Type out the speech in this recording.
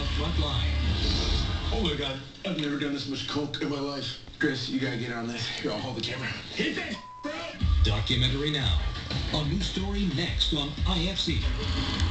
front line. Oh my God, I've never done this much coke in my life. Chris, you gotta get on this. Here, I'll hold the camera. Hit that, bro! Documentary now. A new story next on IFC.